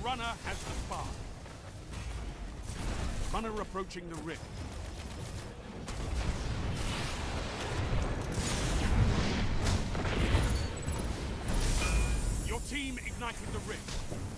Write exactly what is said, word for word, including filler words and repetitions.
runner has the spark. Runner approaching the rift. Your team ignited the rift.